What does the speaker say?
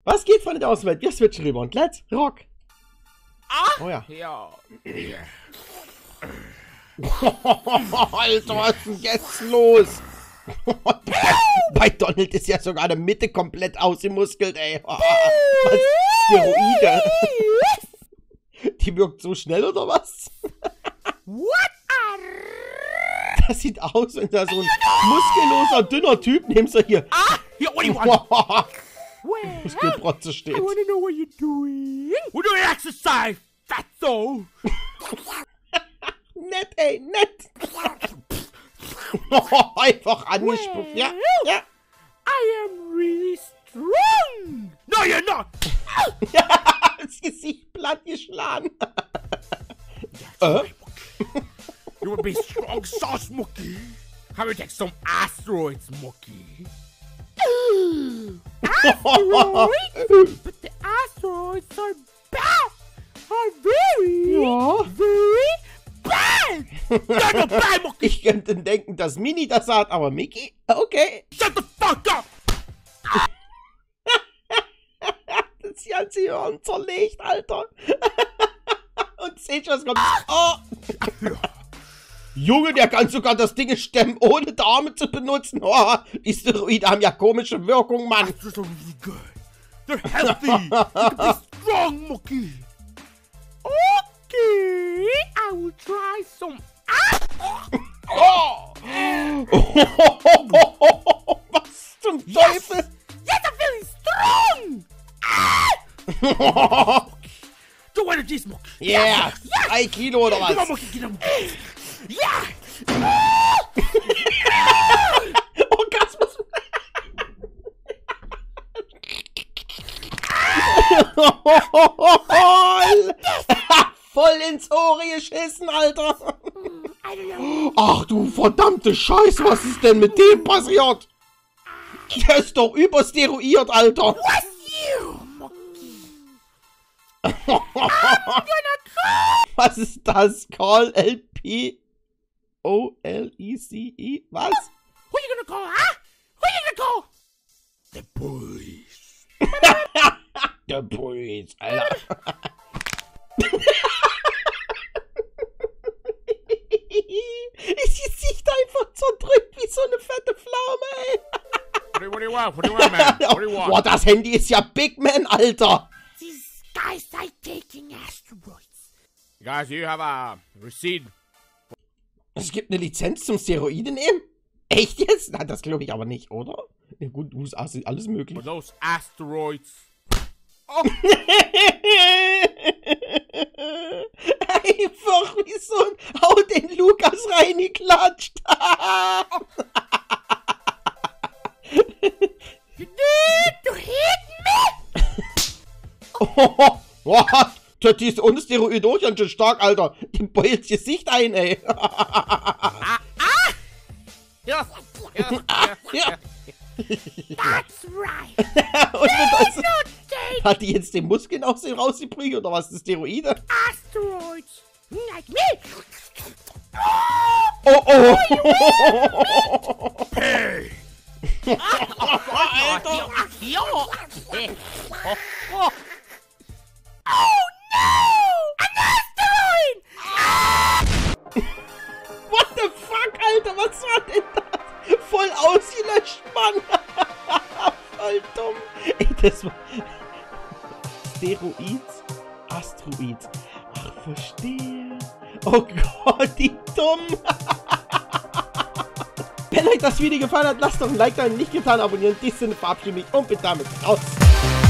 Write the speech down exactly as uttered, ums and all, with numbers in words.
Was geht von der Außenwelt? Wir switchen rüber und let's rock. Ah, oh ja. Ja. Alter, was ist denn jetzt los? Bei Donald ist ja sogar eine Mitte komplett ausgemuskelt, ey. Was? Steroide. Die wirkt so schnell, oder was? What? Das sieht aus, wenn da so ein muskelloser, dünner Typ neben so hier. Ah, here, what do you want? Muskelprotze steht. I wanna know what you're doing. We're doing exercise, fatso. Nett, ey, nett. Einfach angespuckt. Ja, ja. I am really strong. No, you're not. Ja, das Gesicht platt geschlagen. äh? You will be strong sauce, Mokey. How about you take some asteroids, Mokey? Asteroids? But the asteroids are bad. Are very, Ja. very bad. You're not bad, Mokey. Ich könnte denken, dass Mini das hat, aber Mickey? Okay. Shut the fuck up. Das ganze Hirn zerlegt, Alter. Und seht schon, was kommt. Oh. Junge, der kann sogar das Ding stemmen, ohne die Arme zu benutzen. Oh, die Steroide haben ja komische Wirkung, Mann. They're so really good. They're healthy. You can be strong, Mokey. Okay, I will try some. Oh. Was zum Teufel? Yes, I'm feeling strong. Two energies, Mokey. Yeah, drei Kilo oder Come on, was? Mokey, get him. Yeah. Orgasmus. Voll ins Ohr geschissen, Alter. I don't know. Ach du verdammte Scheiße, was ist denn mit dem passiert? Der ist doch übersteroiert, Alter. What's you, Mokey? I'm gonna cry. Was ist das? Call L P O L E C E? Was? Who you gonna call, huh? Who you gonna call? The police. Der Police, Alter. Ist Gesicht einfach zerdrückt wie so eine fette Pflaume, ey. What do you, what do you want? What do you want, man? What do you want? Boah, das Handy ist ja Big Man, Alter. These guys are taking asteroids. Guys, you have a receipt. Es gibt eine Lizenz zum Steroide nehmen? Echt jetzt? Na, das glaube ich aber nicht, oder? Ja gut, U S A ist alles möglich. For those asteroids. Oh. Einfach wie so ein Haut den Lukas reingeklatscht. You need to hit me. Oh, what? Die ist ohne Steroid durch ganz schön stark, Alter. Die beult das Gesicht ein, ey. Ah, ah. Yes, yes, yes, Ja. That's right. Und das, No take hat die jetzt den Muskeln aus dem rausgeprügelt oder was? Das Steroide? asteroids like me. Oh, oh. Hey. Alter. Oh no! An asteroid! What the fuck, Alter? Was war denn das? Voll ausgelöscht, Mann. Voll dumm. Ey, das war... Steroids? Asteroids. Ach, verstehe. Oh Gott, die dumm. Wenn euch das Video gefallen hat, lasst doch ein Like da, nicht getan, abonnieren. In diesem Sinne verabschiede ich mich und bin damit raus.